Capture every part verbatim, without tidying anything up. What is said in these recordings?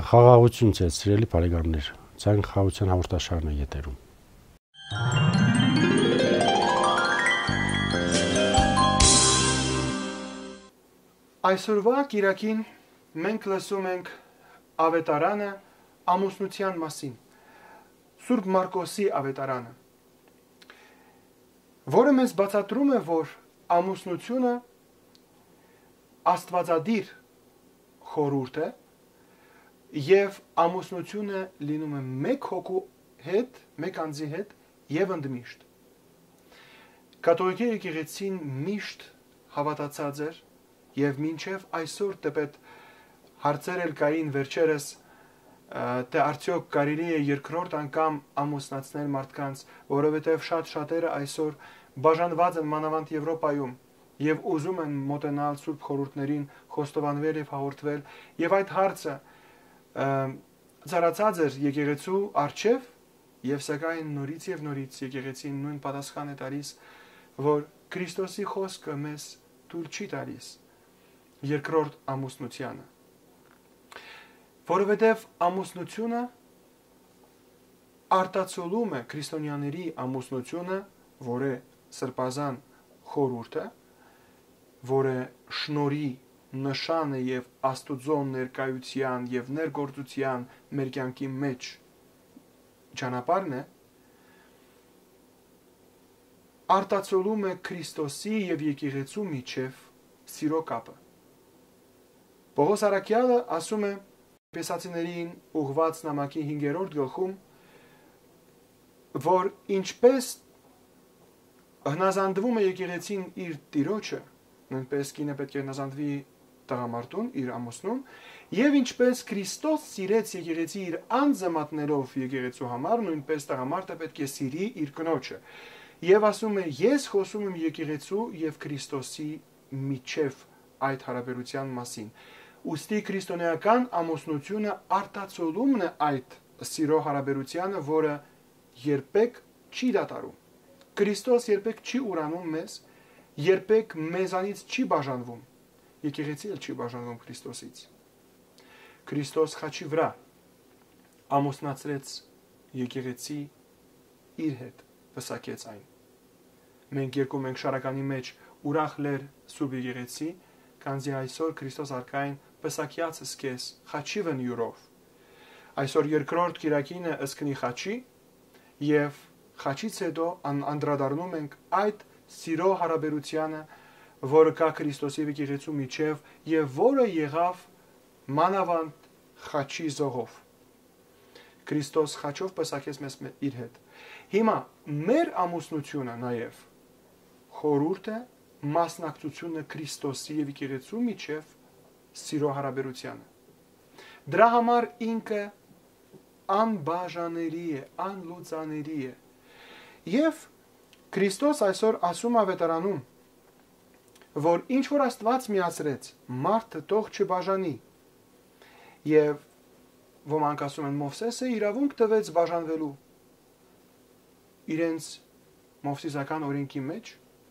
Խաղաղություն ձեզ, սիրելի բարեկամներ։ Ցանկ խաղաղության հաղորդաշարն է եթերում։ Այսօրվա կիրակին մենք լսում ենք ավետարանը ամուսնության մասին, Սուրբ Մարկոսի ավետարանը, որը մեզ բացատրում է, որ ամուսնությունը աստվածադիր խորհուրդ է և ամուսնությունը լինում է մեկ հոգու հետ, մեկ անձի հետ և ընդմիշտ։ Կաթոլիկ եկեղեցին միշտ հավատացած էր և մինչև այսօր տեպետ հարցեր էլ կային վերջերս, թե արդյոք կարելի է երկրորդ անգամ ամուսնացնել մարդկանց, որովհետև շատ շատերը այսօր բաժանված են մանավանդ Եվրոպայում և ուզում են մոտենալ սուրբ խորհուրդներին, խոստովանվել և հաղորդվել, և այդ հարցը ծառացած էր եկեղեցու առջև, և սակայն նորից և նորից եկեղեցին նույն պատասխան է տալիս, որ Քրիստոսի խոսքը մեզ թույլ չի տալիս երկրորդ ամուսնությանը, որովհետև ամուսնությունը արտացոլում է քրիստոնյաների ամուսնությունը, որ է սրբազան խորհուրդը, որ է շնորհի նշանը և Աստուծո ներկայության և ներգործության մեր կյանքի մեջ ճանապարհն է, արտացոլում է Քրիստոսի և եկեղեցու միջև սիրո կապը։ Պողոս առաքյալը ասում է Եփեսացիներին ուղղված նամակի հինգերորդ գլխում, որ ինչպես հնազանդվում է եկեղեցին իր տիրոջը, նույնպես կինը պետք է հնազանդվի տղամարդուն, իր ամուսնուն, և ինչպես Քրիստոս սիրեց եկեղեցի իր անձը մատնելով եկեղեցու համար, նույնպես տղամարդը պետք է սիրի իր կնոջը։ Եվ ասում է, ես խոսում եմ եկեղեցու և Քրիստոսի միջև այդ հարաբերության մասին։ Ուստի քրիստոնեական ամուսնությունը արտացոլումն է այդ սիրո հարաբերությանը, որը երբեք չի դադարում։ Քրիստոս երբեք չի ուրանում մեզ, երբեք մեզանից չի բաժանվում, եկեղեցին էլ չի բաժանվում Քրիստոսից։ Քրիստոս խաչի վրա ամուսնացրեց եկեղեցի իր հետ, պսակեց այն։ Մենք երկում ենք շարականի մեջ ուրախ լեր Սուրբ եկեղեցի, քանզի այսօր Քրիստոս արքային պսակյացս քեզ խաչի վնյուրով։ Այսօր երկրորդ կիրակինը ըսկնի խաչի, և խաչից հետո անդրադառնում ենք այդ սիրո հարաբերությանը, որը կա Քրիստոսի եկեղեցու միջև և որը եղավ մանավանդ խաչի զոհով։ Քրիստոս խաչով պսակեց մեզ իր հետ։ Հիմա մեր ամուսնությունը նաև խորհուրդ է, մասնակցությունը Քրիստոսի և եկեղեցու միջև սիրո հարաբերությանը։ Դրա համար ինքը անբաժանելի է, անլուծանելի է։ Եվ Քրիստոս այսօր ասում ավետարանում, որ ինչ որ Աստված միացրեց, մարդը թող չբաժանի։ Եվ ոմանք ասում են, Մովսեսը իրավունք տվեց բաժանվելու իրենց մովսիսական օրենքի մեջ,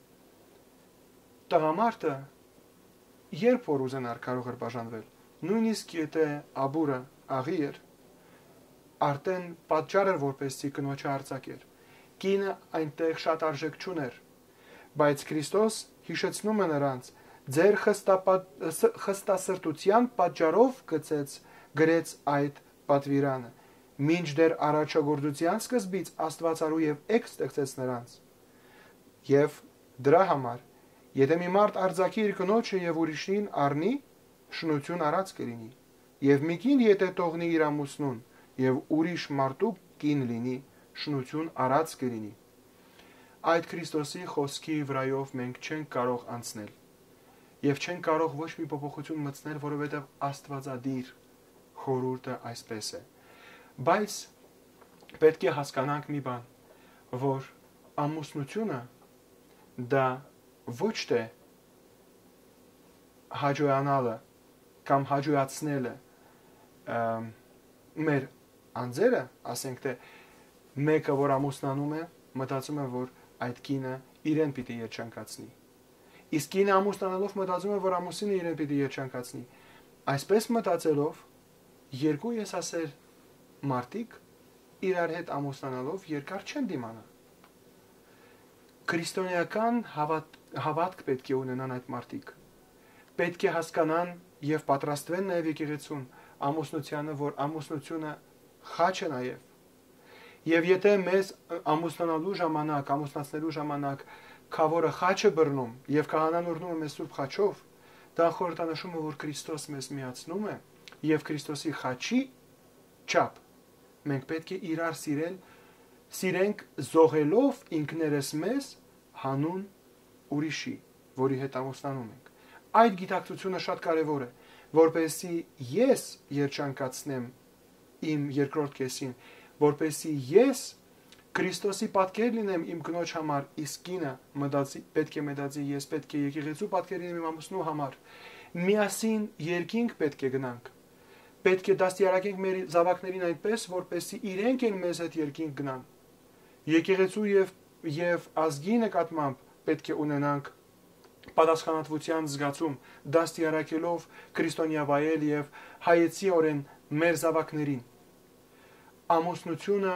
տղամարդը երբ որ ուզենար կարող էր բաժանվել, նույնիսկ եթե աբուրը աղի էր, արդեն պատճառ էր, որպեսզի կնոջը արձակեր։ Կինը այնտեղ շատ արժեք չուներ, բայց Քրիստոս հիշեցնում է նրանց, ձեր խստասրտության պատճառով գծեց, գրեց այդ պատվիրանը, մինչդեռ առաջագործության սկզբից Աստվածարու և էգ ստեղծեց նրանց։ Եվ դրա համար, եթե մի մարդ արձակի իր կնոջը և ուրիշին առնի, շնություն արած կլինի, և մի կին եթե թողնի իր ամուսնուն և ուրիշ մարդու կին լինի, շնություն արած կլինի։ Այդ Քրիստոսի խոսքի վրայով մենք չենք կարող անցնել և չենք կարող ոչ մի փոփոխություն մտցնել, որովհետև աստվածադիր խորհուրդը այսպես է։ Բայց պետք է հասկանանք մի բան, որ ամուսնությունը դա ոչ թե հաջողանալը կամ հաջողացնելը մեր անձերը, ասենք թե մեկը որ ամուսնանում է, մտածում է, որ այդ կինը իրեն պիտի երջանկացնի։ Իսկ կինը ամուսնանալով մտածում է, որ ամուսինը իրեն պիտի երջանկացնի։ Այսպես մտածելով երկու եսասեր մարդիկ իրար հետ ամուսնանալով երկար չեն դիմանա։ Քրիստոնեական հավատ, հավատք պետք է ունենան այդ մարդիկ։ Պետք է հասկանան եւ պատրաստվեն նաեւ եկեղեցուն ամուսնությանը, որ ամուսնությունը խաչ է նաեւ։ Եվ եթե մեզ ամուսնանալու ժամանակ, ամուսնացնելու ժամանակ քավորը խաչ է բռնում եւ քահանան օրհնում է մեզ սուրբ խաչով, դա խորհրդանշում է, որ Քրիստոս մեզ միացնում է եւ Քրիստոսի խաչի չափ մենք պետք է իրար սիրել, սիրենք զոհելով ինքներս մեզ հանուն ուրիշի, որի հետ ամուսնանում ենք։ Այդ գիտակցությունը շատ կարեւոր է, որպեսզի ես երջանկացնեմ իմ երկրորդ կեսին, որպեսզի ես Քրիստոսի պատկեր լինեմ իմ կնոջ համար, իսկ կինը մտածի, պետք է մտածի, ես պետք է եկեղեցու պատկեր լինեմ իմ ամուսնու համար։ Միասին երկինք պետք է գնանք։ Պետք է դաստիարակենք մեր զավակներին այնպես, որպեսզի իրենք են մեզ հետ երկինք գնան։ Եկեղեցու եւ եւ ազգի նկատմամբ պետք է ունենանք պատասխանատվության զգացում, դաստիարակելով քրիստոնյա վայել եւ հայեցիորեն մեր զավակներին։ Ամուսնությունը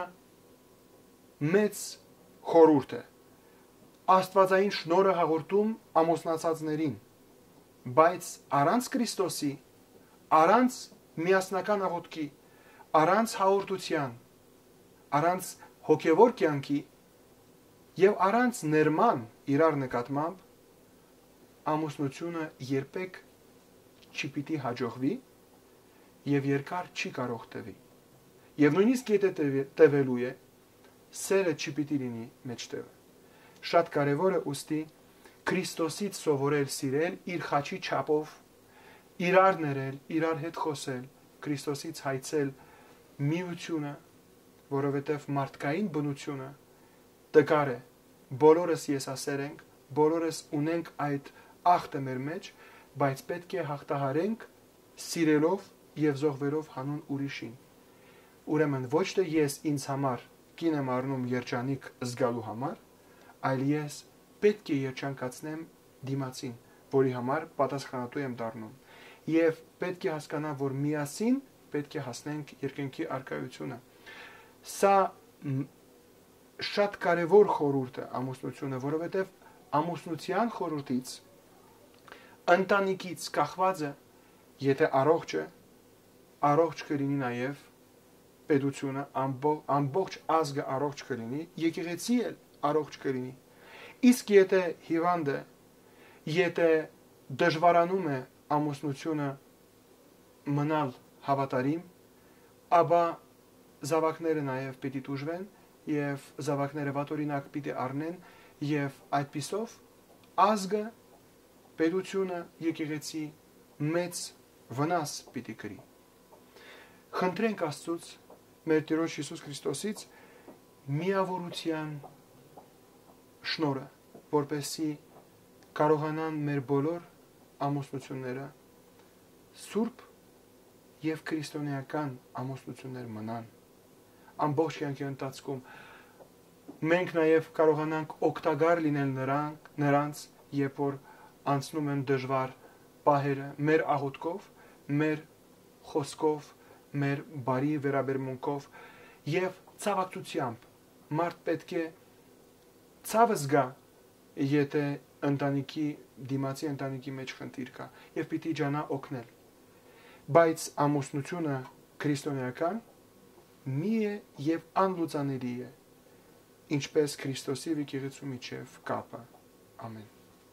մեծ խորհուրդ է։ Աստվածային շնորհը հաղորդում ամուսնացածներին, բայց առանց Քրիստոսի, առանց միասնական աղոթքի, առանց հաղորդության, առանց հոգևոր կյանքի եւ առանց ներման իրար նկատմամբ ամուսնությունը երբեք չի պիտի հաջողվի եւ երկար չի կարող տևի։ Եվ նույնիսկ եթե տևելու է, սերը չի պիտի լինի մեջտեղը։ Շատ կարևոր է ուստի Քրիստոսից սովորել սիրել իր խաչի չափով, իրար ներել, իրար հետ խոսել, Քրիստոսից հայցել միությունը, որովհետև մարդկային բնությունը տկար է, բոլորս եսասեր ենք, բոլորս ունենք այդ ախտը մեր մեջ, բայց պետք է հաղթահարենք սիրելով եւ զոհվելով հանուն ուրիշին։ Ուրեմն ոչ թե ես ինձ համար կին եմ առնում երջանիկ զգալու համար, այլ ես պետք է երջանկացնեմ դիմացին, որի համար պատասխանատու եմ դառնում։ Եվ պետք է հասկանամ, որ միասին պետք է հասնենք երկնքի առկայությունը։ Սա շատ կարևոր խորհուրդ է ամուսնությունը, որովհետև ամուսնության խորհրդից ընտանիքից կախված է, եթե առողջ է, առողջ կլինի նաև պետությունը, ամբողջ ազգը առողջ կլինի, եկեղեցի էլ առողջ կլինի։ Իսկ եթե հիվանդ է, եթե դժվարանում է ամուսնությունը մնալ հավատարիմ, ապա զավակները նաև պիտի տուժվեն եւ զավակները վատօրինակ պիտի առնեն եւ այդպիսով ազգը, պետությունը, եկեղեցի մեծ վնաս պիտի կրի։ Խնդրենք Աստծուց, մեր Տիրոջ Հիսուս Քրիստոսից միավորության շնորհը, որպեսզի կարողանան մեր բոլոր ամուսնությունները սուրբ եւ քրիստոնեական ամուսնություններ մնան։ Ամբողջ կյանքի ընթացքում մենք նաև կարողանանք օգտակար լինել նրանք, նրանց, երբ որ անցնում են դժվար պահերը մեր աղոթքով, մեր խոսքով, մեր բարի վերաբերմունքով եւ ցավակցությամբ։ Մարդ պետք է ցավը զգա, եթե ընտանիքի դիմացի ընտանիքի մեջ խնդիր կա եւ պիտի ջանա օգնել։ Բայց ամուսնությունը քրիստոնեական մի է եւ անլուծանելի է, ինչպես Քրիստոսի եկեղեցու միջև կապը։ Ամեն։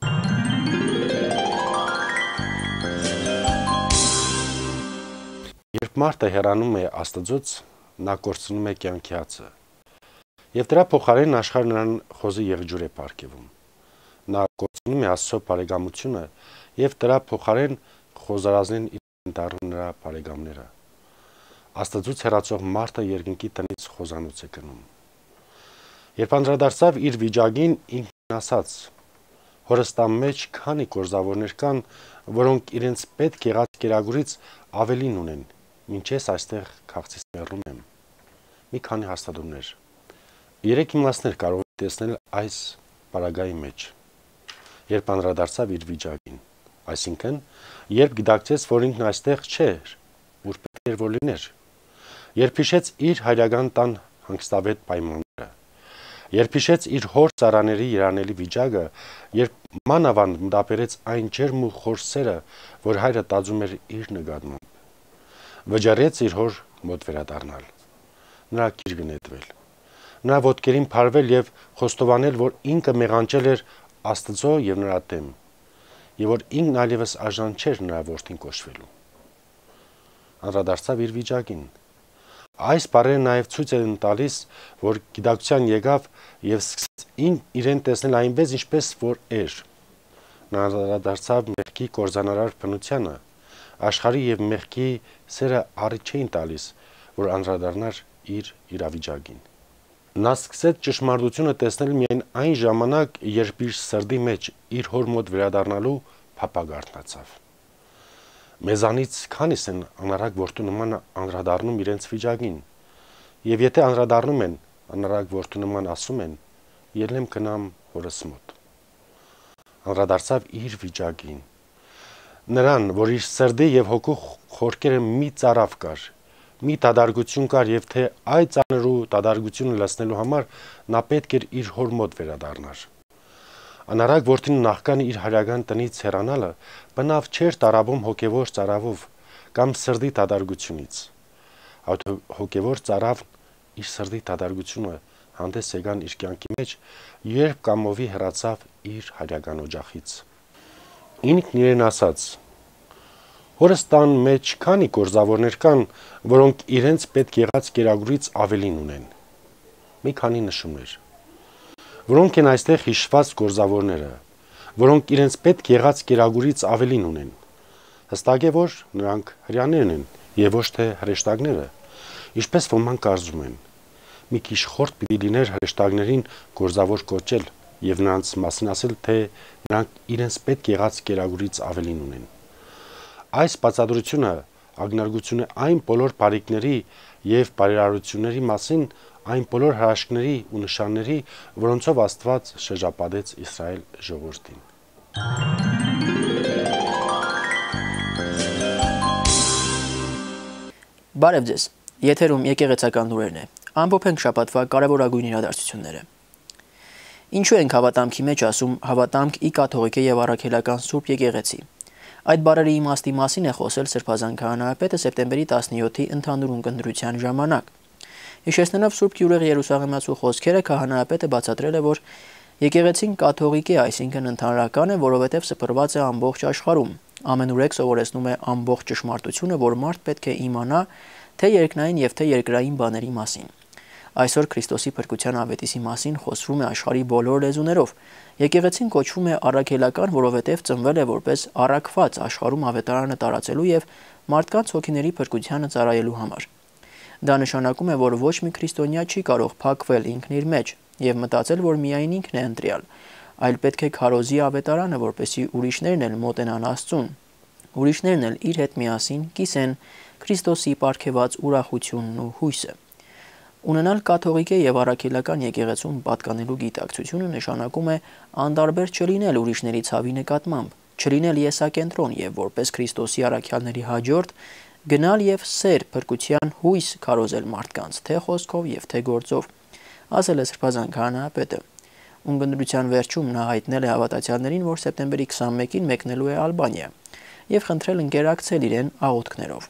Երբ մարդը հեռանում է Աստծուց, նա կորցնում է կյանքի հացը։ Եվ դրա փոխարեն աշխարհը նրան խոզի եղջյուր է պարգևում։ Նա կորցնում է Աստծո բարեկամությունը եւ դրա փոխարեն խոզարազնին իրեն դառնում նրա բարեկամները։ Աստծուց հեռացող մարդը երկնքի տնից խոզանոց է գնում։ Երբ անդրադարձավ իր վիճակին, ինքն ասաց. «Հորս տան մեջ քանի գործավորներ կան, որոնք իրենց պետք եղած կերակուրից ավելին ունեն, ինչ ես այստեղ քաղցից մեռնում եմ»։ Մի քանի հաստատումներ։ Երեք իմաստներ կարող եք տեսնել այս պարագայի մեջ, երբ անդրադարձավ իր վիճակին, այսինքն, երբ գիտակցեց, որ ինքն այստեղ չէր, ուր պետք էր որ լիներ։ Երբ հիշեց իր հայրական տան հանգստավետ պայմանները, երբ հիշեց իր հոր ծառաների երանելի վիճակը, երբ մանավանդ մտապերեց այն ջերմ ու խոր սերը, որ հայրը տածում էր իր նկատմամբ, վճարեց իր հոր մոտ վերադառնալ, նրա գիրկը նետվել, նրա ոտքերին փարվել եւ խոստովանել, որ ինքը մեղանջել էր Աստծո եւ նրա դեմ, եւ որ ինքն այլևս արժան չէր նրա որդին կոչվելու։ Անդրադարձավ իր վիճակին։ Այս բառերը նաեւ ցույց են տալիս, որ գիտակցության եկավ եւ սկսեց իրեն տեսնել այնպես, ինչպես որ էր։ Նա անդրադարձավ մեղքի կորզանարար բնությանը, աշխարհի եւ մեղքի սերը առիթ չէին տալիս, որ անդրադառնար իր իրավիճակին։ Նա սկսեց ճշմարտությունը տեսնել միայն այն ժամանակ, երբ իր սրտի մեջ իր հոր մոտ վերադառնալու փափագ արթնացավ։ Մեզանից քանիս են անարակ որդու նման անդրադառնում իրենց վիճակին, եւ եթե անդրադառնում են, անարակ որդու նման ասում են, ելնեմ գնամ հորս մոտ։ Անդրադարձավ իր վիճակին, նրան, որ իր սրտի եւ հոգու խորքերը մի ծարավ կար, մի տադարգություն կար եւ թե այդ ծանրու տադարգությունը լցնելու համար նա պետք էր իր հոր մոտ վերադառնար։ Անարակ որդին նախքան իր հայրական տնից հեռանալը բնավ չէր տարավում հոգևոր ծարավով կամ սրտի տադարգությունից։ Այդ հոգևոր ծարավն իր սրտի տադարգությունը հանդես եկան իր կյանքի մեջ, երբ կամովի հեռացավ իր հայրական օջախից։ Ինքն իրեն ասաց. Հորս տան մեջ քանի գործավորներ կան, որոնք իրենց պետք եղած կերակուրից ավելին ունեն։ Մի քանի նշումներ։ Որոնք են այստեղ հիշված գործավորները, որոնք իրենց պետք եղած կերակուրից ավելին ունեն։ Հստակ է, որ նրանք հրյաներն են եւ ոչ թե հրեշտակները, ինչպես ոմանք կարծում են։ Մի քիչ խորտ պիտի լիներ հրեշտակներին գործավոր կոչել եւ նրանց մասին ասել, թե նրանք իրենց պետք եղած կերակուրից ավելին ունեն։ Այս բացատրությունը ագնարգություն է այն բոլոր բարիքների եւ բարերարությունների մասին, այն բոլոր հրաշքների ու նշանների, որոնցով Աստված շրջապատեց Իսրայել ժողովրդին։ Բարև ձեզ։ Եթերում եկեղեցական լուրերն է։ Ամփոփենք շաբաթվա կարևորագույն իրադարձությունները։ Ինչու ենք հավատամքի մեջ ասում հավատամք ի կաթողիկե եւ առաքելական Սուրբ եկեղեցի։ Այդ բառերի իմաստի մասին է խոսել Սրբազան քահանայապետը սեպտեմբերի տասնյոթի ընդհանուր ունկնդրության ժամանակ։ Հիշեցնելով Սուրբ Գյուրեղ Երուսաղեմացու խոսքերը, քահանայապետը բացատրել է, որ եկեղեցին կաթողիկ է, այսինքն ընդհանրական է, որովհետև սփռված է ամբողջ աշխարհում։ Ամենուրեք սովորեցնում է ամբողջ ճշմարտությունը, որ մարդ պետք է իմանա թե երկնային եւ թե երկրային բաների մասին։ Այսօր Քրիստոսի փրկության ավետիսի մասին խոսվում է աշխարհի բոլոր լեզուներով։ Եկեղեցին կոչվում է առաքելական, որովհետև ծնվել է որպես առաքված աշխարհում ավետարանը տարածելու եւ մարդկանց հոգիների փրկությանը ծառայելու համար։ Դա նշանակում է, որ ոչ մի քրիստոնյա չի կարող փակվել ինքն իր մեջ եւ մտածել, որ միայն ինքն է ընտրյալ, այլ պետք է քարոզի ավետարանը, որպեսզի ուրիշներն էլ մոտենան Աստծուն։ Ուրիշներն էլ իր հետ միասին կիսեն Քրիստոսի ապարգևած ուրախությունն ու հույսը։ Ունենալ կաթողիկե եւ առաքելական եկեղեցում պատկանելու գիտակցությունը նշանակում է անդարբեր չլինել ուրիշների ցավի նկատմամբ, չլինել եսակենտրոն եւ որպես Քրիստոսի առաքյալների հաջորդ գնալ եւ սեր փրկության հույս քարոզել մարդկանց, թե խոսքով եւ թե գործով, ասել է Սրբազան քահանայապետը։ Ունկնդրության վերջում նա հայտնել է հավատացյալներին, որ սեպտեմբերի քսանմեկին մեկնելու է Ալբանիա եւ խնդրել ընկերակցել իրեն աղոթքներով։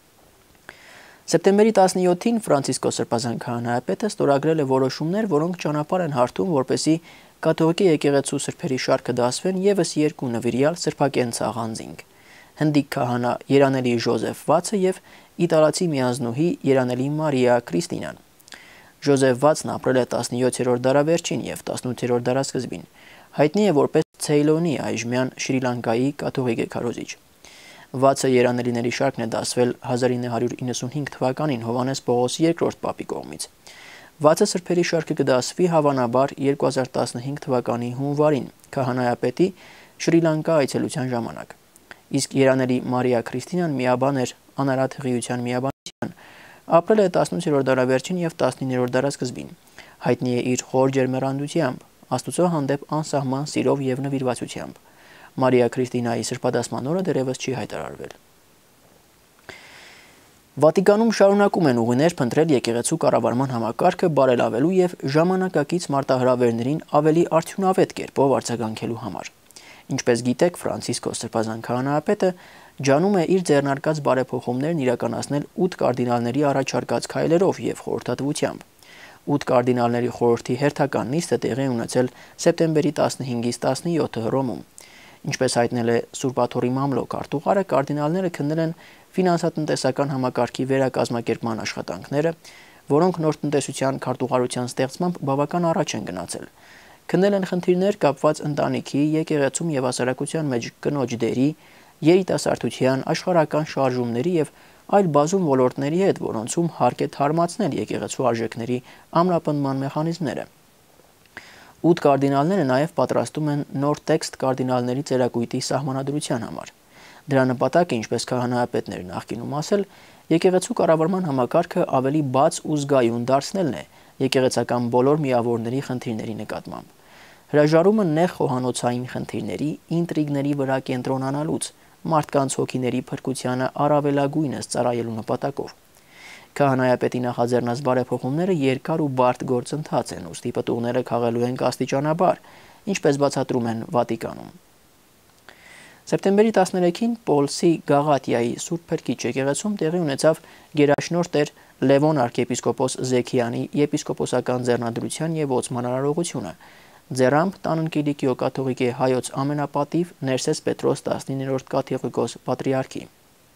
Սեպտեմբերի տասնյոթին Ֆրանցիսկոս Սրբազան քահանայապետը ստորագրել է որոշումներ, որոնք ճանապարհ են հարթում, որպեսզի կաթողիկե եկեղեցու սրբերի շարքը դասվեն եւս երկու նվիրյալ սրբակենցաղ անձինք՝ հնդիկ քահանա Երանելի Ժոզեֆ Վացը եւ իտալացի միանձնուհի Երանելի Մարիա Կրիստինան։ Ժոզեֆ Վացն ապրել է տասնյոթերորդ դարավերջին եւ տասնութերորդ դարասկզբին։ Հայտնի է որպես Ցեյլոնի այժմյան Շրի Լանկայի կաթողիկե քարոզիչ։ Վացը երանելիների շարքն է դասվել հազար ինը հարյուր իննսունհինգ թվականին Հովհաննես Պողոս երկրորդ պապի կողմից։ Վացը սրբերի շարքը կդասվի հավանաբար երկու հազար տասնհինգ թվականի հունվարին քահանայապետի Շրի Լանկա այցելության ժամանակ։ Իսկ երանելի Մարիա Կրիստինան միաբան էր անարատ հղիության միաբանության, ապրել է տասնութերորդ դարավերջին եւ տասնիններորդ դարասկզբին։ Հայտնի է իր խոր ջերմեռանդությամբ, Աստծո հանդեպ անսահման սիրով եւ նվիրվածությամբ։ Մարիա Կրիստինայի սրբադասման օրը դեռևս չի հայտարարվել։ Վատիկանում շարունակում են ուղիներ փնտրել եկեղեցու կառավարման համակարգը բարելավելու եւ ժամանակակից մարտահրավերներին ավելի արդյունավետ կերպով արձագանքելու համար։ Ինչպես գիտեք, Ֆրանցիսկոս Սրբազան քահանայապետը ջանում է իր ձեռնարկած բարեփոխումներն իրականացնել ութ կարդինալների առաջարկած քայլերով եւ խորհրդատվությամբ։ ութ կարդինալների խորհրդի հերթական նիստը տեղի ունեցել սեպտեմբերի տասնհինգից տասնյոթը Հռոմում։ Ինչպես հայտնել է Սուրբ Աթոռի մամլոք արտուղարը, կարդինալները քննել են ֆինանսատնտեսական համակարգի վերակազմակերպման աշխատանքները, որոնք նոր տնտեսության քարտուղարության ստեղծմամբ բավական առաջ են գնացել։ Քննել են խնդիրներ կապված ընտանիքի, եկեղեցում եւ հասարակության մեջ կնոջ դերի, երիտասարդության, աշխարհական շարժումների եւ այլ բազում ոլորտների հետ, որոնցում հարկ է թարմացնել եկեղեցու արժեքների ամրապնդման մեխանիզմները։ ութ կարդինալները նաև պատրաստում են նոր տեքստ կարդինալների ծերակույտի սահմանադրության համար։ Դրա նպատակը, ինչպես քահանայապետներն նախկինում ասել, եկեղեցու կառավարման համակարգը ավելի բաց ու զգայուն դարձնելն է եկեղեցական բոլոր միավորների խնդիրների նկատմամբ։ Հրաժարումը նեղ խոհանոցային խնդիրների, ինտրիգների վրա կենտրոնանալուց, մարդկանց հոգիների փրկությանը առավելագույնս ծառայելու նպատակով։ Քահանայապետի նախաձեռնած բարեփոխումները երկար ու բարդ գործընթաց են, ուստի պտուղները քաղելու են աստիճանաբար, ինչպես բացատրում են Վատիկանում։ Սեպտեմբերի տասներեքին Պոլսի Գաղատիայի Սուրբ Փրկիչ եկեղեցում տեղի ունեցավ գերաշնորհ Տեր Լևոն arczepiskopos Զեքիանի եպիսկոպոսական ձեռնադրության եւ ոցման արարողությունը, ձեռամբ տան Կիլիկիո կաթողիկե հայոց ամենապատիվ Ներսես Պետրոս տասնիններորդ կաթողիկոս պատրիարքի։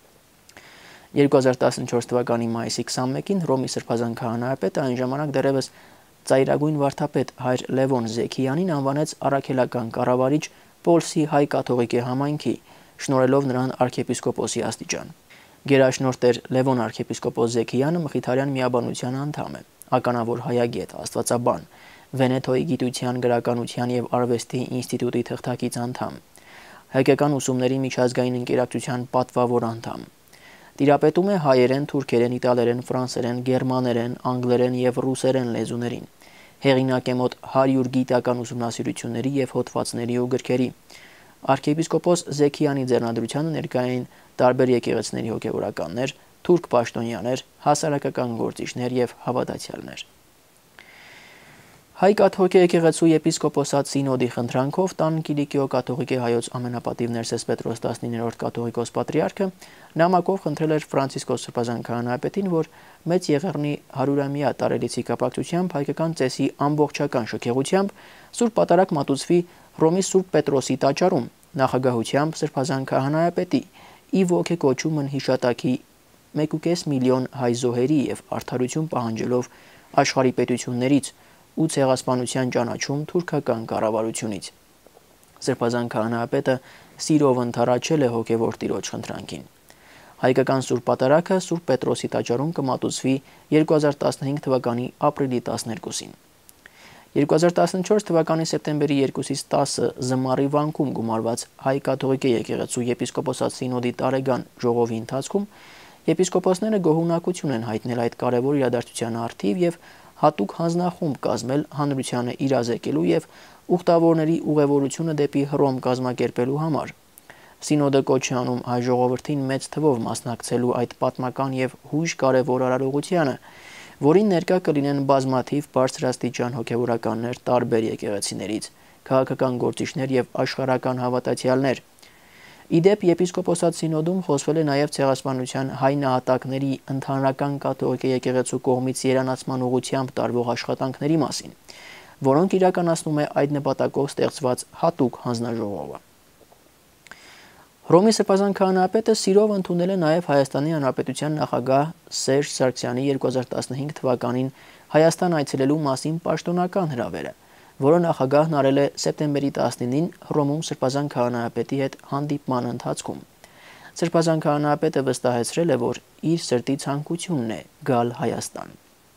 երկու հազար տասնչորս թվականի մայիսի քսանմեկին Հռոմի Սրբազան քահանայապետը այն ժամանակ դեռևս ծայրագույն վարդապետ հայր Լևոն Զեքիյանին անվանեց առաքելական կառավարիչ Պոլսի հայ կաթողիկե համայնքի, շնորհելով նրան arczepiskoposi աստիճան։ Գերաշնորհ Տեր Լևոն arczepiskopos Զեքիյանը Մխիթարյան միաբանության անդամ է, ականավոր հայագետ, աստվածաբան, Վենետոյի գիտության, գրականության եւ արվեստի ինստիտուտի թղթակից անդամ, հայկական ուսումների միջազգային ընկերակցության պատվավոր անդամ։ Տիրապետում է հայերեն, թուրքերեն, իտալերեն, ֆրանսերեն, գերմաներեն, անգլերեն եւ ռուսերեն լեզուներին։ Հեղինակ է մոտ հարյուր գիտական ուսումնասիրությունների եւ հոդվածների ու գրքերի։ Arczepiskopos Զեքիյանի ձեռնադրությանը ներկա էին տարբեր եկեղեցիների հոգևորականներ, թուրք պաշտոնյաներ, հասարակական գործիչներ եւ հավատացյալներ։ Հայ կաթողիկե եկեղեցու եպիսկոպոսատ սինոդի խնդրանքով տան Կիլիկիո կաթողիկե հայոց ամենապատիվ Ներսես Պետրոս տասնիններորդ կաթողիկոս պատրիարքը նամակով խնդրել էր Ֆրանցիսկոս Սրբազան քահանայապետին, որ Մեծ Եղեռնի հարյուրամյա տարելիցի կապակցությամբ հայկական ծեսի ամբողջական շքեղությամբ Սուրբ Պատարագ մատուցվի Հռոմի Սուրբ Պետրոսի տաճարում նախագահությամբ Սրբազան քահանայապետի ի ոգեկոչումն հիշատակի մեկ կόμμα պենս միլիոն հայ զոհերի եւ արդարություն պահանջելով աշխարհի պետություններից ու ցեղասպանության ճանաչում թուրքական կառավարությունից։ Սրբազան քահանայապետը սիրով ընդառաջել է հոգևոր տիրոջ խնդրանքին։ Հայկական Սուրբ Պատարագը Սուրբ Պետրոսի տաճարում կմատուցվի երկու հազար տասնհինգ թվականի ապրիլի տասներկուսին։ երկու հազար տասնչորս թվականի սեպտեմբերի երկուսից տասը Զմարի վանքում գումարված հայ կաթողիկե եկեղեցու եպիսկոպոսատ սինոդի տարեգան ժողովի ընթացքում եպիսկոպոսները գոհունակություն են հայտնել այդ կարևոր իրադարձության առթիվ եւ հատուկ հանձնախումբ կազմել հանրությանը իրազեկելու եւ ուխտավորների ուղևորությունը դեպի Հռոմ կազմակերպելու համար։ Սինոդը կոչ է անում հայ ժողովրդին մեծ թվով մասնակցելու այդ պատմական եւ հույժ կարևոր արարողությանը, որին ներկա կլինեն բազմաթիվ բարձրաստիճան հոգևորականներ տարբեր եկեղեցիներից, քաղաքական գործիչներ եւ աշխարհական հավատացյալներ։ Իդեպ եպիսկոպոսատ սինոդում խոսվել է նաև ցեղասպանության հայ նահատակների ընդհանրական կաթողիկե եկեղեցու կողմից երանացման ուղղությամբ տարվող աշխատանքների մասին, որոնք իրականացնում է այդ նպատակով ստեղծված հատուկ հանձնաժողովը։ Հռոմի Սրբազան քահանայապետը սիրով ընդունել է նաև Հայաստանի Հանրապետության նախագահ Սերժ Սարգսյանի երկու հազար տասնհինգ թվականին Հայաստան այցելելու մասին պաշտոնական հրավերը, որը նախագահն արել է սեպտեմբերի տասնինին Հռոմում Սրբազան քահանայապետի հետ հանդիպման ընթացքում։ Սրբազան քահանայապետը վստահեցրել է, որ իր սրտի ցանկությունն է գալ Հայաստան։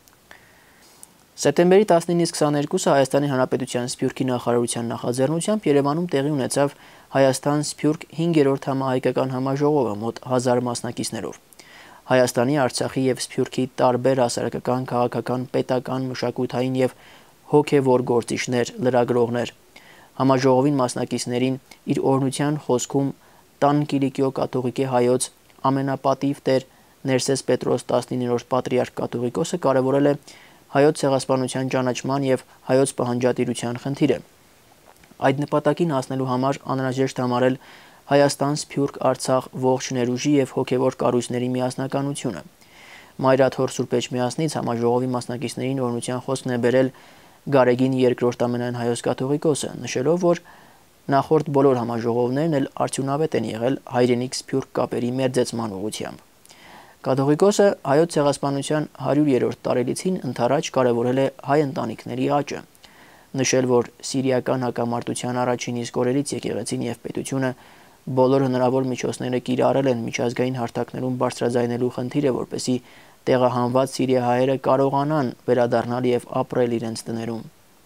Սեպտեմբերի տասնինից քսաներկուսը Հայաստանի Հանրապետության Սփյուռքի նախարարության նախաձեռնությամբ Երևանում տեղի ունեցավ Հայաստան-Սփյուռք հինգերորդ համահայկական համաժողովը մոտ հազար մասնակիցներով։ Հայաստանի, Արցախի եւ Սփյուռքի տարբեր հասարակական, քաղաքական, պետական, մշակութային եւ հոգեվոր գործիչներ, լրագրողներ։ Համաժողովին մասնակիցներին իր օրհնության խոսքում տան Կիլիկիո կաթողիկե հայոց ամենապատիվ Տեր Ներսես Պետրոս տասնիններորդ պատրիարք կաթողիկոսը կարևորել է հայոց ցեղասպանության ճանաչման եւ հայոց պահանջատիրության խնդիրը։ Այդ նպատակին հասնելու համար անհրաժեշտ համարել Հայաստան, Սփյուռք, Արցախ ողջ ներուժի եւ հոգեվոր կառույցների միասնականությունը։ Մայրաթոր Սուրբ Էջմիածնից համաժողովի մասնակիցներին օրհնության խոսքն է բերել Գարեգին երկրորդ ամենայն հայոց կաթողիկոսը, նշելով, որ նախորդ բոլոր համաժողովներն էլ արդյունավետ են եղել հայրենիք-սփյուռք կապերի մերձեցման ուղղությամբ։ Կաթողիկոսը հայոց ցեղասպանության հարյուրերորդ տարելիցին ընդառաջ կարևորել է հայ ընտանիքների աճը, նշել, որ սիրիական հակամարտության առաջին իսկ օրերից եկեղեցին եւ պետությունը բոլոր հնարավոր միջոցները կիրառել են միջազգային հարթակներում բարձրաձայնելու խնդիրը, որպեսզի տեղահանված սիրիահայերը կարողանան վերադառնալ եւ ապրել իրենց տներում։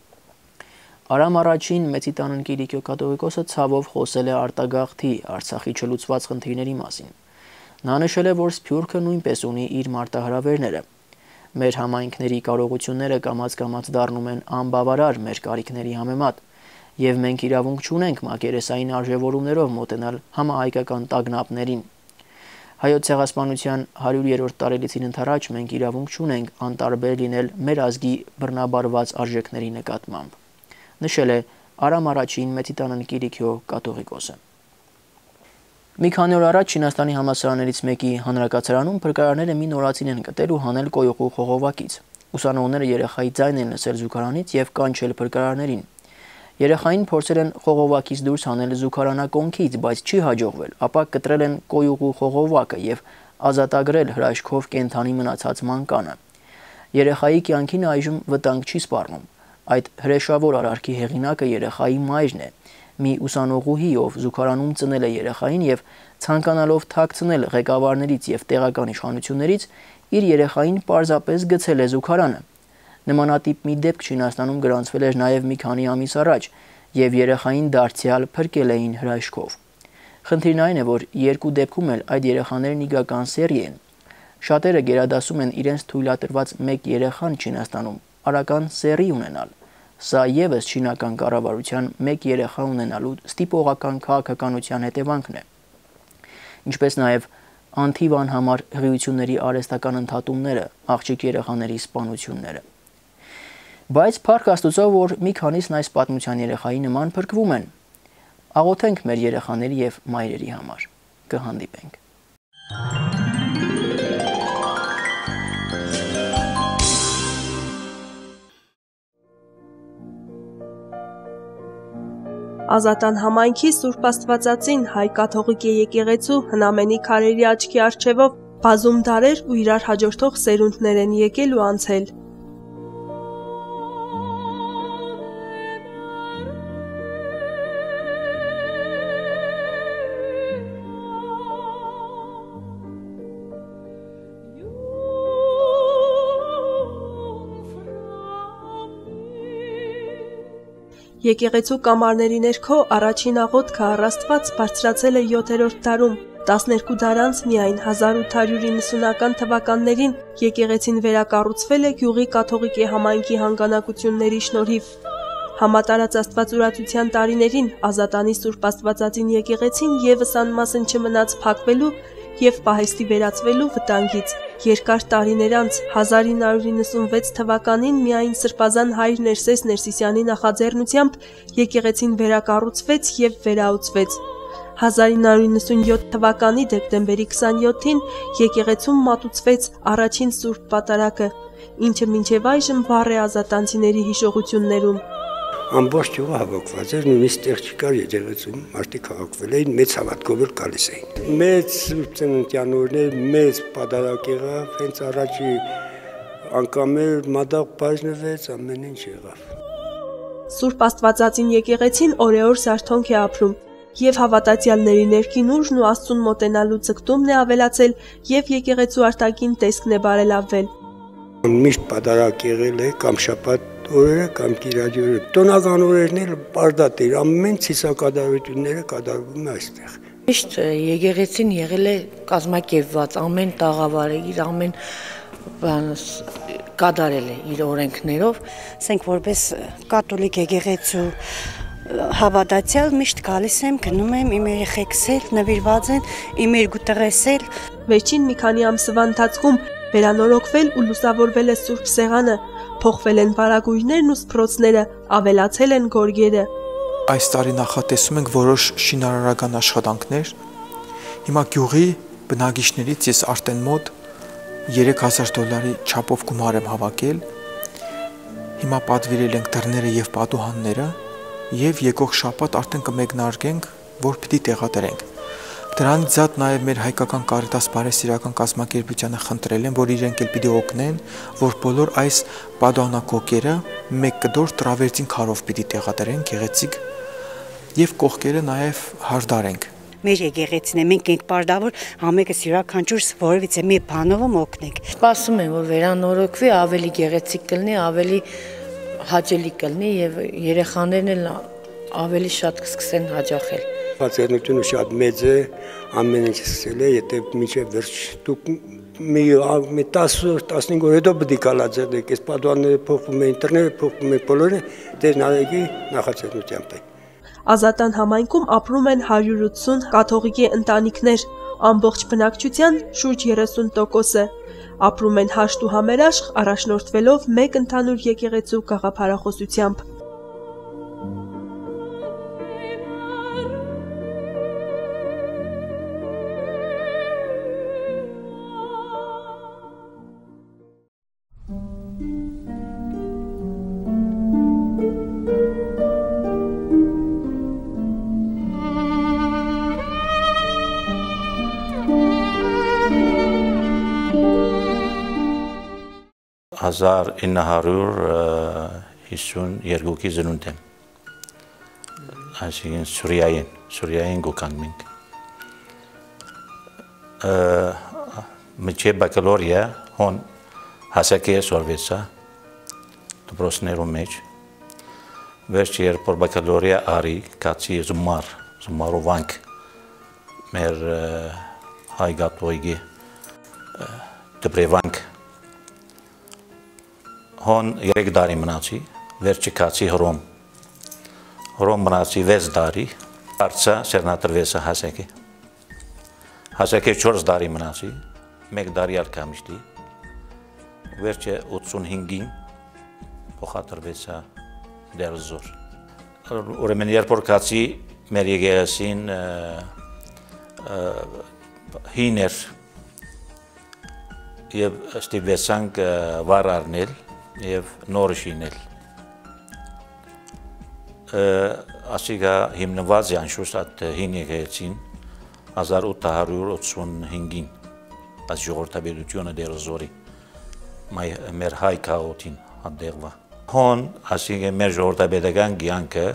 Արամ առաջին Մեծիտանն Կիլիկիո կաթողիկոսը ցավով խոսել է արտագաղթի Արցախի չլուծված խնդիրների մասին։ Նա նշել է, որ Սփյուռքը նույնպես ունի իր մարտահրավերները։ Մեր համայնքների կարողությունները կամաց-կամաց դառնում են անբավարար մեր կարիքների համեմատ, եւ մենք իրավունք չունենք մակերեսային արժեվորումներով մոտենալ համահայկական տագնապներին։ Հայոց ցեղասպանության հարյուրերորդ տարելիցին ընդառաջ մենք իրավունք չունենք անտարբեր լինել մեր ազգի բռնաբարված արժեքների նկատմամբ, նշել է Արամ առաջին Մեծիտանն Կիլիկիո կաթողիկոսը։ Մի քանի օր առաջ Չինաստանի համալսարաններից մեկի հանրակացարանում փրկարարները մի նորածին են գտել ու հանել կոյուղու խողովակից։ Ուսանողները երեխայի ձայնն են լսել զուգարանից եւ կանչել փրկարարներին։ Երեխային փորձել են խողովակից դուրս հանել զուգարանակոնքից, բայց չի հաջողվել, ապա կտրել են կոյուղու խողովակը եւ ազատագրել հրաշքով կենթանի մնացած մանկանը։ Երեխայի կյանքին այժմ վտանգ չի սպառնում։ Այդ հրեշավոր արարքի հեղինակը երեխայի մայրն է, մի ուսանողուհի, ով զուգարանում ծնել է երեխային եւ ցանկանալով թաքցնել ղեկավարներից եւ տեղական իշխանություններից, իր երեխային պարզապես գցել է զուգարանը։ Նմանատիպ մի դեպք Չինաստանում գրանցվել էր նաև մի քանի ամիս առաջ, եւ երեխային դարձյալ փրկել էին հրաշքով։ Խնդիրն այն է, որ երկու դեպքում էլ այդ երեխաներն իգական սերի են։ Շատերը գերադասում են իրենց թույլատրված մեկ երեխան Չինաստանում արական սերի ունենալ։ Սա եւս չինական կառավարության մեկ երեխա ունենալու ստիպողական քաղաքականության հետևանքն է։ Ինչպես նաև անթիվ անհամար հղիությունների արհեստական ընդհատումները, աղջիկ երեխաների սպանությունները։ Բայց փառք Աստծո, որ մի քանիսն այս պատմության երեխայի նման փրկվում են։ Աղոթենք մեր երեխաների եւ մայրերի համար։ Կհանդիպենք։ Ազատան համայնքի Սուրբ Աստվածածին հայ կաթողիկ եկեղեցու հնամենի քարերի աչքի առջևով բազում դարեր ու իրար հաջորդող սերունդներ են եկել ու անցել։ Եկեղեցու կամարների ներքո առաջին աղոթքը առ Աստված բարձրացել է յոթերորդ դարում, տասներկու դար անց միայն հազար ութ հարյուր իննսունական թվականներին եկեղեցին վերակառուցվել է գյուղի կաթողիկ համայնքի հանգանակությունների շնորհիվ։ Համատարած Աստվածուրացության տարիներին Ազատանի Սուրբ Աստվածածին եկեղեցին եւս անմասն չմնաց փակվելու եւ պահեստի վերածվելու վտանգից։ Երկար տարիներ անց հազար ինը հարյուր իննսունվեց թվականին միայն Սրբազան հայր Ներսես Ներսիսյանի նախաձեռնությամբ եկեղեցին վերակառուցվեց եւ վերահսկվեց։ հազար ինը հարյուր իննսունյոթ թվականի դեկտեմբերի քսանյոթին եկեղեցում մատուցվեց առաջին Սուրբ Պատարագը, ինչը մինչև այժմ վառ է ազատանցիների հիշողություններում։ Ամբողջ գյուղը հավաքված էր, նույնիսկ տեղ չկար եկեղեցում, մարդիկ հավաքվել էին, մեծ հավատքով էլ գալիս էին։ Մեծ ծննդյան օրներ, մեծ պատարագ եղավ, հենց առաջի անգամ էլ մադաղ բաժնվեց, ամեն ինչ եղավ։ Սուրբ Աստվածածին եկեղեցին օրեօր զարթոնք է ապրում, եւ հավատացյալների ներքին ուժն ու Աստծուն մոտենալու ձգտումն է ավելացել եւ եկեղեցու արտաքին տեսքն է բարելավվել։ Միշտ պատարագ եղել է կամ շաբաթ օրերը կամ կիրակի օրերը, տոնական օրերն էլ պարդատ էր, ամեն ցիսակատարությունները կատարվում է այստեղ։ Միշտ եկեղեցին եղել է կազմակերպված, ամեն տաղավարը իր ամեն բան կատարել է իր օրենքներով։ Ասենք որպես կաթոլիկ եկեղեցու Հավատացյալ միշտ գալիս եմ, գնում եմ, իմ երեխեքս էլ նվիրված են, իմ երկու տղես էլ։ Վերջին մի քանի ամսվա ընթացքում վերանորոգվել ու լուսավորվել է Սուրբ Սեղանը, փոխվել են վարագույրներն ու սփռոցները, ավելացել են գորգերը։ Այս տարի նախատեսում ենք որոշ շինարարական աշխատանքներ։ Հիմա գյուղի բնակիչներից ես արդեն մոտ երեք հազար դոլարի չափով գումար եմ հավաքել։ Հիմա պատվիրել ենք դռները եւ պատուհանները եւ եկող շաբաթ արդեն կմեկնարկենք, որ պիտի տեղադրենք։ Դրանից զատ նաև մեր հայկական Կարիտաս բարեսիրական կազմակերպությանը խնդրել են, որ իրենք էլ պիտի օգնեն, որ բոլոր այս պատուհանակոկերը մեկ կդոր տրավերտին քարով պիտի տեղադրեն, գեղեցիկ եւ կողքերը նաև հարդարենք։ Մեր եկեղեցին է, մենք ենք պարտավոր համեկս յուրաքանչյուրս որևիցե մի բանով օգնենք։ Սպասում եմ, որ վերանորոգվի, ավելի գեղեցիկ կլինի, ավելի հաճելի կլինի եւ երեխաներն էլ ավելի շատ կսկսեն հաճախել։ Բացառությունը շատ մեծ է, ամեն ինչ սկսել է, եթե մինչև վերջ դուք մի տասնհինգ օր հետո պետք է կալաձեռնեք, այս պատուհանները փոխվում են, դռները փոխվում են, բոլորը դեր նարեկի նախաձեռնությամբ է։ Ազատան համայնքում ապրում են հարյուր ութսուն կաթողիկե ընտանիքներ, ամբողջ բնակչության շուրջ երեսուն տոկոսը։ Ապրում են հաշտ ու համերաշխ, առաջնորդվելով մեկ ընդհանուր եկեղեցու գաղափարախոսությամբ։ հազար ինը հարյուր հիսունյոթի ծնունդ եմ, այսինքն Սուրիայեն, Սուրիայեն գոկանք մենք։ Մինչև բակալորիա հոն հասակի սորվեցա դպրոցներում մեջ, վերջ երբ որ բակալորիա արի, կացի զմար, զմարովանք մեր հայ կաթողիկի դպրեվանք հոն երեք դարի մնացի, վերջի կացի հրոմ, հրոմ մնացի վեց դարի, արցա սերնատրվեսը հասակի, հասակի չորս դարի մնացի, մեկ դարի ալ կամիշտի, վերջը ութսունհինգին փոխադրվեցա դերզոր։ Ուրեմն երբ որ կացի մեր եկեղեցին հին էր եւ ստիպվեցանք վար առնել եւ նորը շինել։ Ասիկա հիմնված է անշուշտ այդ հին եկեղեցին հազար ութ հարյուր ութսունհինգին այս ժողովրդավարությունը դերզորի մեր հայ քաղաքին հանդեղվա։ Հոն ասիկա մեր ժողովրդավարական կյանքը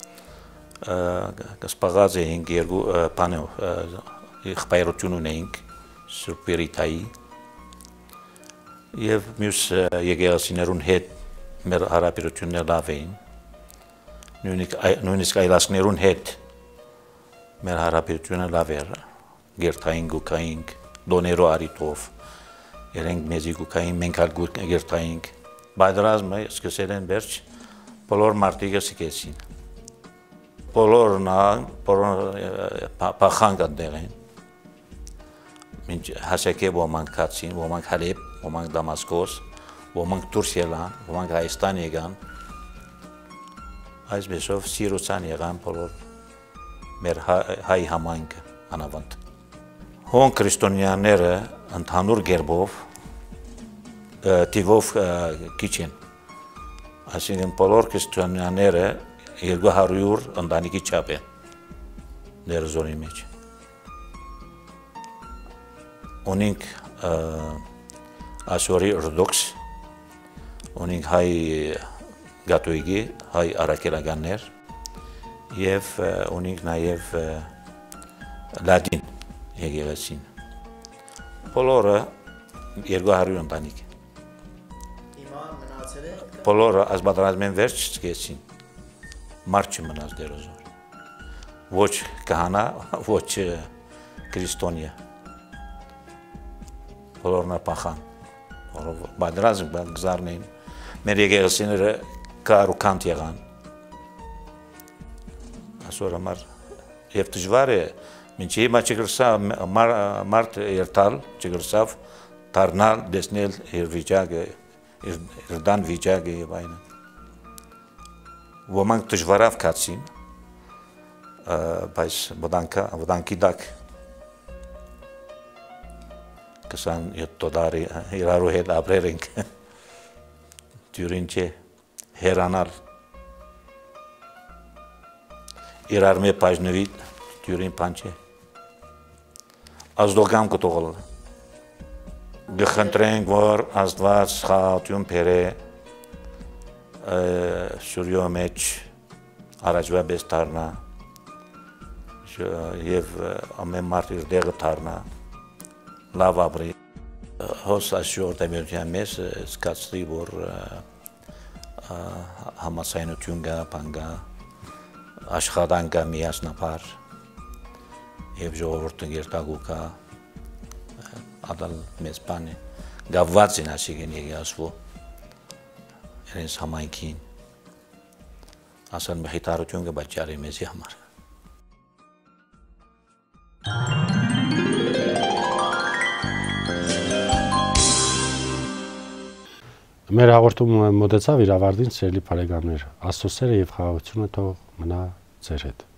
կսպաղած էինք երկու բանով եղբայրություն ունեինք Սուրբ Երիտայի եւ մյուս եկեղեցիներուն հետ մեր հարաբերությունները լավ էին, նույնիսկ այլասներուն հետ մեր հարաբերությունը լավ էր, գերտային գուկայինք, դոներո արիտով, երենք մեզի գուկային, մենք ալ գերտայինք, բայդրազմը սկսել են վերջ, բոլոր մարդիկը սկեցին, բոլորն պախանք անդեղ են, հասակե ոմանք կացին, ոմանք Հալեբ, ոմանք Դամասկոս, ոմանք դուրս ելան, ոմանք Հայաստան եկան, այսպեսով սիրուցան եղան բոլոր մեր հայ համայնքը անավանդ։ Հոն քրիստոնյաները ընդհանուր գերբով տիվով քիչ են, այսինքն բոլոր քրիստոնյաները երկու հարյուր ընտանիքի չափ են դերզորի մեջ։ Ունենք ասորի օրդոքս, ունենք հայ գաթողիկի, հայ արաքելականներ եւ ունենք նաեւ լատին եկեղեցին։ Բոլորը երկու հարյուր ընտանիք։ Հիմա մնացել է բոլորը ազգաբաժանման վերջ սկսեցին։ Մարդ չմնաց դերոզոր։ Ոչ քահանա, ոչ քրիստոնյա։ Բոլորն ապախան, բադրազմ գզարն էին, մեր եկեղեցիները կար ու կանտ եղան, այսօր համար եւ դժվար է մինչ հիմա չգրսավ մարդ երթալ չգրսավ դառնալ դեսնել իր վիճակը իր դան վիճակը եւ այլն ոմանք դժվարավ կացին բայց բանկա բանկի դակ քսանյոթ դոլարի իրարու հետ ապրել ենք դյուրին չէ հերանալ իրար մե բաժնվի դյուրին բան չէ ազդոգամ կտողալ գխնդրենք որ Աստված խաղատյուն բերե սուրյո մեջ առաջվա բես դառնա եւ ամեն մարդ իր դեղը դառնա լավ ապրի հոս այսօր դեմիության մեջ սկացրի որ համասայնություն կա բան կա աշխատանք կա միասնապար եւ ժողովուրդը գերտագու կա ադալ մեծ բան է գավված են ասիգեն եկասվո իրենց համայնքին ասան մխիթարություն կբաճարի մեզի համար Մեր հաղորդումը մոտեցավ իր ավարտին, սիրելի բարեկամներ, Աստծո սերը եւ խաղաղությունը թող մնա ձեր հետ։